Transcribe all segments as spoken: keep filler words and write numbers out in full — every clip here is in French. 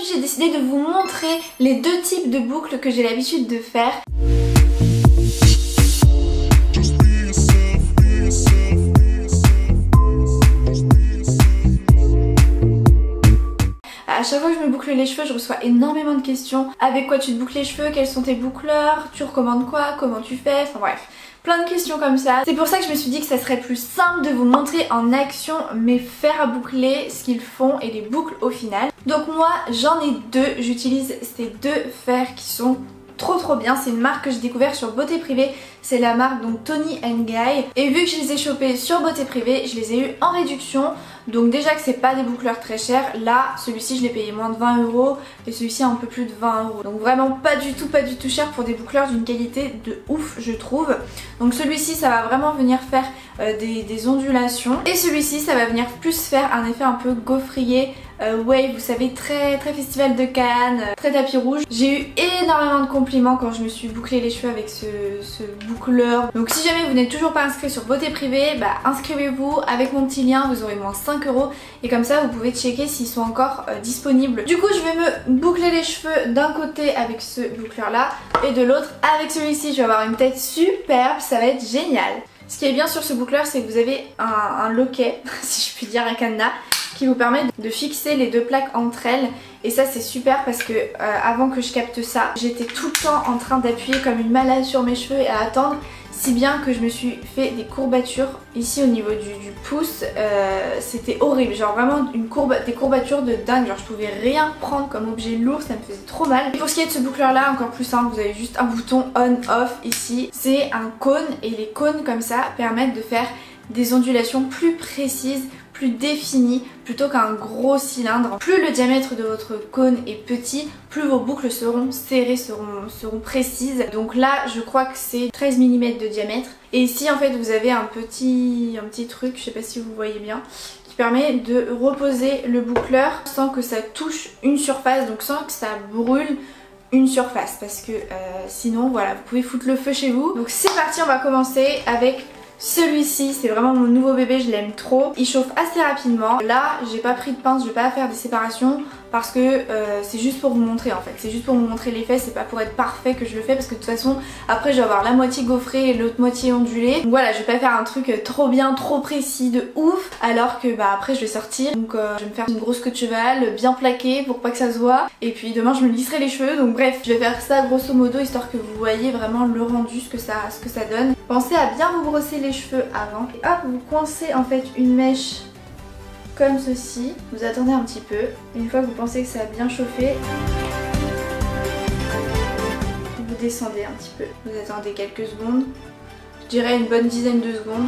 aujourd'hui j'ai décidé de vous montrer les deux types de boucles que j'ai l'habitude de faire. À chaque fois que je me boucle les cheveux, je reçois énormément de questions. Avec quoi tu te boucles les cheveux? Quels sont tes boucleurs? Tu recommandes quoi? Comment tu fais? Enfin bref, plein de questions comme ça. C'est pour ça que je me suis dit que ça serait plus simple de vous montrer en action mes fers à boucler, ce qu'ils font et les boucles au final. Donc moi j'en ai deux, j'utilise ces deux fers qui sont trop trop bien. C'est une marque que j'ai découvert sur Beauté Privée, c'est la marque donc Toni and Guy. Et vu que je les ai chopés sur Beauté Privée, je les ai eu en réduction. Donc déjà que c'est pas des boucleurs très chers, là celui-ci je l'ai payé moins de vingt euros et celui-ci un peu plus de vingt euros. Donc vraiment pas du tout pas du tout cher pour des boucleurs d'une qualité de ouf je trouve. Donc celui-ci ça va vraiment venir faire euh, des, des ondulations et celui-ci ça va venir plus faire un effet un peu gaufrier. Euh, wave, vous savez, très très festival de Cannes, euh, très tapis rouge. J'ai eu énormément de compliments quand je me suis bouclé les cheveux avec ce, ce boucleur. Donc si jamais vous n'êtes toujours pas inscrit sur Beauté Privée, bah inscrivez-vous avec mon petit lien, vous aurez moins cinq euros et comme ça vous pouvez checker s'ils sont encore euh, disponibles. Du coup je vais me boucler les cheveux d'un côté avec ce boucleur là et de l'autre avec celui-ci. Je vais avoir une tête superbe, ça va être génial. Ce qui est bien sur ce boucleur c'est que vous avez un, un loquet, si je puis dire, un cadenas qui vous permet de fixer les deux plaques entre elles et ça c'est super parce que euh, avant que je capte ça j'étais tout le temps en train d'appuyer comme une malade sur mes cheveux et à attendre, si bien que je me suis fait des courbatures ici au niveau du, du pouce. Euh, c'était horrible, genre vraiment une courbe, des courbatures de dingue, genre je pouvais rien prendre comme objet lourd, ça me faisait trop mal. Et pour ce qui est de ce boucleur là, encore plus simple, vous avez juste un bouton on off ici, c'est un cône et les cônes comme ça permettent de faire des ondulations plus précises, plus défini plutôt qu'un gros cylindre. Plus le diamètre de votre cône est petit, plus vos boucles seront serrées, seront, seront précises. Donc là je crois que c'est treize millimètres de diamètre. Et ici en fait vous avez un petit, un petit truc, je sais pas si vous voyez bien, qui permet de reposer le boucleur sans que ça touche une surface, donc sans que ça brûle une surface. Parce que euh, sinon voilà, vous pouvez foutre le feu chez vous. Donc c'est parti, on va commencer avec celui-ci. C'est vraiment mon nouveau bébé, je l'aime trop. Il chauffe assez rapidement. Là j'ai pas pris de pince, je vais pas faire des séparations parce que euh, c'est juste pour vous montrer en fait. C'est juste pour vous montrer l'effet, c'est pas pour être parfait que je le fais parce que de toute façon après je vais avoir la moitié gaufrée et l'autre moitié ondulée. Donc voilà, je vais pas faire un truc trop bien, trop précis, de ouf, alors que bah après je vais sortir. Donc euh, je vais me faire une grosse queue de cheval bien plaquée pour pas que ça se voit. Et puis demain je me lisserai les cheveux. Donc bref, je vais faire ça grosso modo histoire que vous voyez vraiment le rendu, ce que ça, ce que ça donne. Pensez à bien vous brosser les cheveux avant. Et hop, vous coincez en fait une mèche comme ceci, vous attendez un petit peu, une fois que vous pensez que ça a bien chauffé, vous descendez un petit peu, vous attendez quelques secondes, je dirais une bonne dizaine de secondes.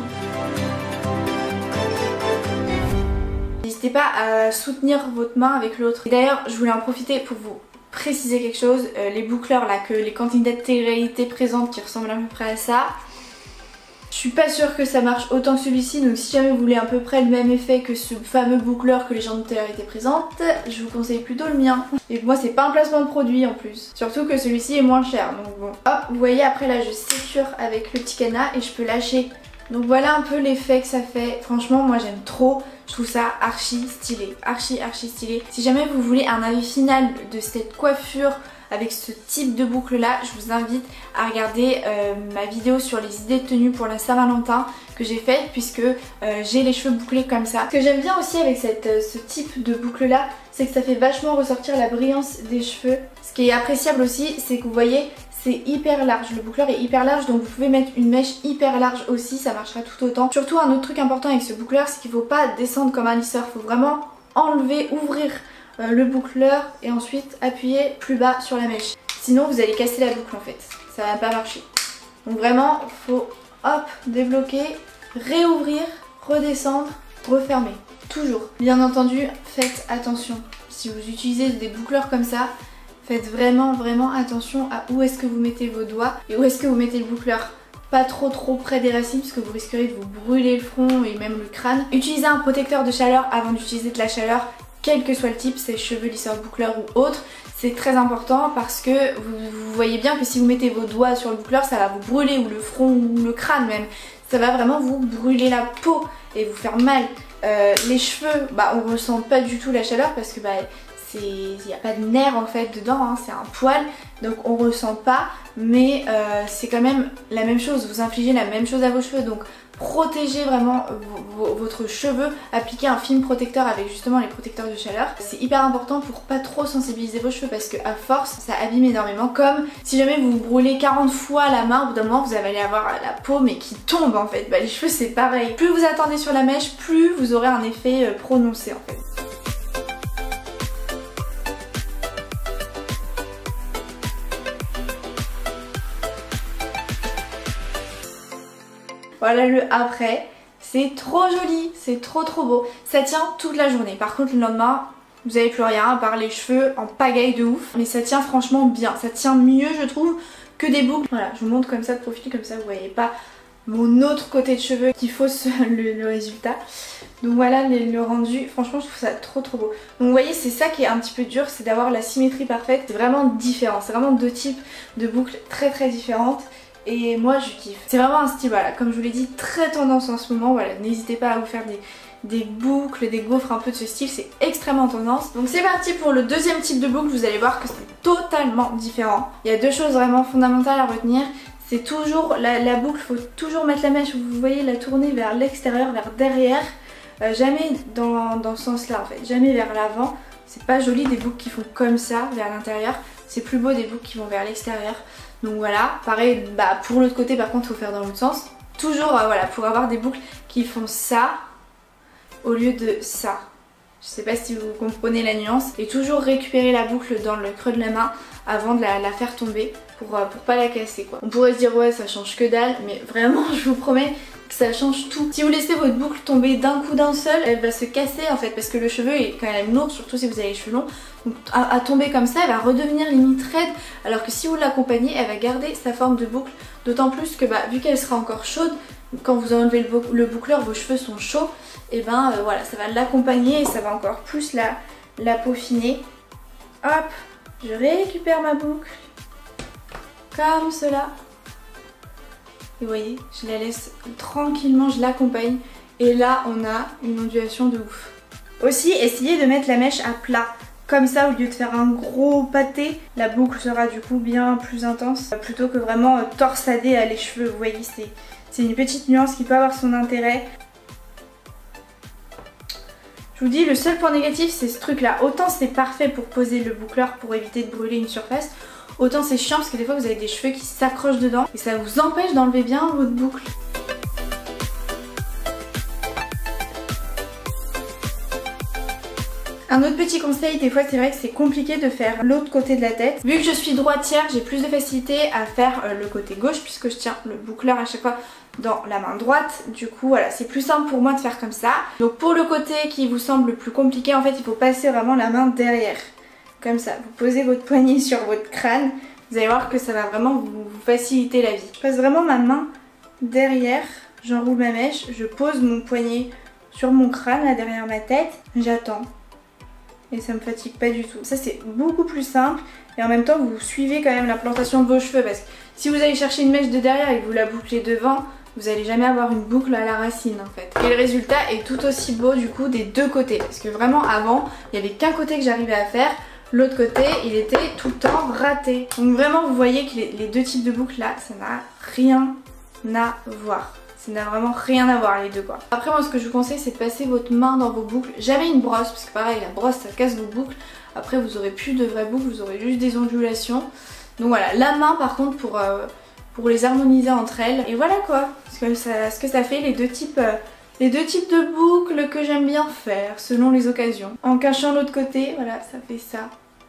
N'hésitez pas à soutenir votre main avec l'autre. D'ailleurs je voulais en profiter pour vous préciser quelque chose, euh, les boucleurs là que les candidats de télé-réalité présentent qui ressemblent à peu près à ça. Je suis pas sûre que ça marche autant que celui-ci, donc si jamais vous voulez à peu près le même effet que ce fameux boucleur que les gens de télé-réalité présentent, je vous conseille plutôt le mien. Et moi c'est pas un placement de produit en plus, surtout que celui-ci est moins cher, donc bon. Hop, vous voyez après là je sécure avec le petit cadenas et je peux lâcher. Donc voilà un peu l'effet que ça fait. Franchement moi j'aime trop, je trouve ça archi stylé, archi archi stylé. Si jamais vous voulez un avis final de cette coiffure avec ce type de boucle là, je vous invite à regarder euh, ma vidéo sur les idées de tenue pour la Saint-Valentin que j'ai faite, puisque euh, j'ai les cheveux bouclés comme ça. Ce que j'aime bien aussi avec cette, euh, ce type de boucle là, c'est que ça fait vachement ressortir la brillance des cheveux. Ce qui est appréciable aussi, c'est que vous voyez, c'est hyper large, le boucleur est hyper large, donc vous pouvez mettre une mèche hyper large aussi, ça marchera tout autant. Surtout un autre truc important avec ce boucleur, c'est qu'il ne faut pas descendre comme un lisseur, il faut vraiment enlever, ouvrir Euh, le boucleur et ensuite appuyer plus bas sur la mèche. Sinon vous allez casser la boucle en fait, ça va pas marcher. Donc vraiment faut hop débloquer, réouvrir, redescendre, refermer. Toujours. Bien entendu faites attention. Si vous utilisez des boucleurs comme ça, faites vraiment vraiment attention à où est-ce que vous mettez vos doigts et où est-ce que vous mettez le boucleur. Pas trop trop près des racines parce que vous risquerez de vous brûler le front et même le crâne. Utilisez un protecteur de chaleur avant d'utiliser de la chaleur. Quel que soit le type, c'est cheveux, lisseurs, boucleurs ou autre, c'est très important parce que vous, vous voyez bien que si vous mettez vos doigts sur le boucleur, ça va vous brûler, ou le front ou le crâne même. Ça va vraiment vous brûler la peau et vous faire mal. Euh, les cheveux, bah on ressent pas du tout la chaleur parce que bah il n'y a pas de nerf en fait dedans, hein, c'est un poil, donc on ressent pas, mais euh, c'est quand même la même chose, vous infligez la même chose à vos cheveux, donc protégez vraiment votre cheveu, appliquez un film protecteur avec justement les protecteurs de chaleur. C'est hyper important pour pas trop sensibiliser vos cheveux parce que à force ça abîme énormément, comme si jamais vous vous brûlez quarante fois la main, au bout d'un moment vous allez avoir la peau mais qui tombe en fait. Bah, les cheveux c'est pareil, plus vous attendez sur la mèche, plus vous aurez un effet prononcé en fait. Voilà le après, c'est trop joli, c'est trop trop beau. Ça tient toute la journée, par contre le lendemain, vous n'avez plus rien à part les cheveux en pagaille de ouf. Mais ça tient franchement bien, ça tient mieux je trouve que des boucles. Voilà, je vous montre comme ça de profil, comme ça vous voyez pas mon autre côté de cheveux qui fausse le, le résultat. Donc voilà le, le rendu, franchement je trouve ça trop trop beau. Donc vous voyez c'est ça qui est un petit peu dur, c'est d'avoir la symétrie parfaite. C'est vraiment différent, c'est vraiment deux types de boucles très très différentes. Et moi je kiffe. C'est vraiment un style, voilà, comme je vous l'ai dit, très tendance en ce moment. Voilà, n'hésitez pas à vous faire des, des boucles, des gaufres un peu de ce style, c'est extrêmement tendance. Donc c'est parti pour le deuxième type de boucle, vous allez voir que c'est totalement différent. Il y a deux choses vraiment fondamentales à retenir. C'est toujours, la, la boucle, il faut toujours mettre la mèche, vous voyez, la tourner vers l'extérieur, vers derrière. Euh, jamais dans, dans ce sens là en fait, jamais vers l'avant. C'est pas joli des boucles qui font comme ça vers l'intérieur. C'est plus beau des boucles qui vont vers l'extérieur. Donc voilà, pareil, bah pour l'autre côté par contre il faut faire dans l'autre sens. Toujours euh, voilà, pour avoir des boucles qui font ça au lieu de ça. Je sais pas si vous comprenez la nuance. Et toujours récupérer la boucle dans le creux de la main avant de la, la faire tomber pour, euh, pour pas la casser quoi. On pourrait se dire ouais ça change que dalle, mais vraiment je vous promets que ça change tout. Si vous laissez votre boucle tomber d'un coup d'un seul, elle va se casser en fait parce que le cheveu est quand même lourd, surtout si vous avez les cheveux longs. Donc à, à tomber comme ça, elle va redevenir limite raide, alors que si vous l'accompagnez, elle va garder sa forme de boucle. D'autant plus que bah, vu qu'elle sera encore chaude, quand vous enlevez le, bou le boucleur, vos cheveux sont chauds, et ben euh, voilà, ça va l'accompagner et ça va encore plus la, la peaufiner. Hop, je récupère ma boucle, comme cela. Et vous voyez, je la laisse tranquillement, je l'accompagne. Et là, on a une ondulation de ouf. Aussi, essayez de mettre la mèche à plat. Comme ça, au lieu de faire un gros pâté, la boucle sera du coup bien plus intense. Plutôt que vraiment torsader à les cheveux. Vous voyez, c'est une petite nuance qui peut avoir son intérêt. Je vous dis, le seul point négatif, c'est ce truc-là. Autant c'est parfait pour poser le boucleur pour éviter de brûler une surface. Autant c'est chiant parce que des fois vous avez des cheveux qui s'accrochent dedans et ça vous empêche d'enlever bien votre boucle. Un autre petit conseil, des fois c'est vrai que c'est compliqué de faire l'autre côté de la tête. Vu que je suis droitière, j'ai plus de facilité à faire le côté gauche puisque je tiens le boucleur à chaque fois dans la main droite. Du coup voilà, c'est plus simple pour moi de faire comme ça. Donc pour le côté qui vous semble le plus compliqué, en fait il faut passer vraiment la main derrière. Comme ça, vous posez votre poignet sur votre crâne, vous allez voir que ça va vraiment vous faciliter la vie. Je passe vraiment ma main derrière, j'enroule ma mèche, je pose mon poignet sur mon crâne là derrière ma tête, j'attends. Et ça me fatigue pas du tout. Ça c'est beaucoup plus simple et en même temps vous suivez quand même la plantation de vos cheveux parce que si vous allez chercher une mèche de derrière et que vous la bouclez devant, vous allez jamais avoir une boucle à la racine en fait. Et le résultat est tout aussi beau du coup des deux côtés parce que vraiment avant il n'y avait qu'un côté que j'arrivais à faire. L'autre côté, il était tout le temps raté. Donc vraiment, vous voyez que les, les deux types de boucles là, ça n'a rien à voir. Ça n'a vraiment rien à voir les deux quoi. Après moi, ce que je vous conseille, c'est de passer votre main dans vos boucles. Jamais une brosse, parce que pareil, la brosse, ça casse vos boucles. Après, vous aurez plus de vraies boucles, vous aurez juste des ondulations. Donc voilà, la main par contre pour, euh, pour les harmoniser entre elles. Et voilà quoi, ce que ça, ce que ça fait les deux types... Euh, Les deux types de boucles que j'aime bien faire selon les occasions. En cachant l'autre côté, voilà, ça fait ça.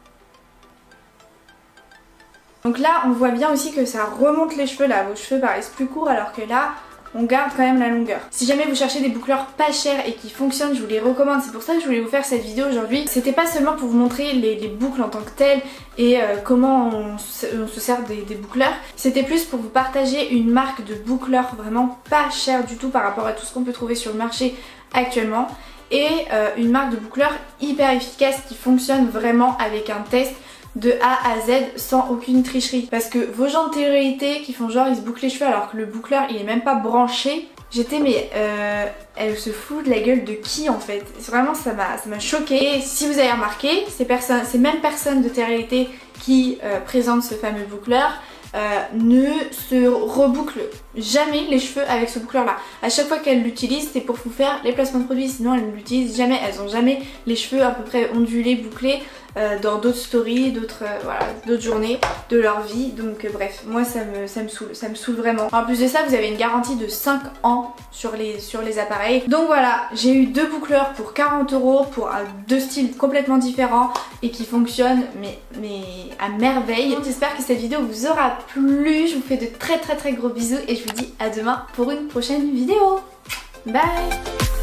Donc là, on voit bien aussi que ça remonte les cheveux là. Vos cheveux paraissent plus courts alors que là, on garde quand même la longueur. Si jamais vous cherchez des boucleurs pas chers et qui fonctionnent, je vous les recommande. C'est pour ça que je voulais vous faire cette vidéo aujourd'hui. C'était pas seulement pour vous montrer les, les boucles en tant que telles et euh, comment on se, on se sert des, des boucleurs. C'était plus pour vous partager une marque de boucleurs vraiment pas chère du tout par rapport à tout ce qu'on peut trouver sur le marché actuellement. Et euh, une marque de boucleurs hyper efficace qui fonctionne vraiment avec un test de A à Z sans aucune tricherie. Parce que vos gens de télé-réalité qui font genre ils se bouclent les cheveux alors que le boucleur il est même pas branché, J'étais mais euh, elle se fout de la gueule de qui en fait? Vraiment ça m'a ça m'a choquée. Et si vous avez remarqué, ces personnes, ces mêmes personnes de télé-réalité qui euh, présentent ce fameux boucleur euh, ne se rebouclent jamais les cheveux avec ce boucleur là. À chaque fois qu'elles l'utilisent, c'est pour vous faire les placements de produits, sinon elles ne l'utilisent jamais. Elles ont jamais les cheveux à peu près ondulés, bouclés euh, dans d'autres stories, d'autres euh, voilà, d'autres journées de leur vie. Donc euh, bref, moi ça me, ça me saoule, ça me saoule vraiment. En plus de ça, vous avez une garantie de cinq ans sur les, sur les appareils. Donc voilà, j'ai eu deux boucleurs pour quarante euros pour euh, deux styles complètement différents et qui fonctionnent mais, mais à merveille. J'espère que cette vidéo vous aura plu. Je vous fais de très très très gros bisous et je vous dis à demain pour une prochaine vidéo. Bye!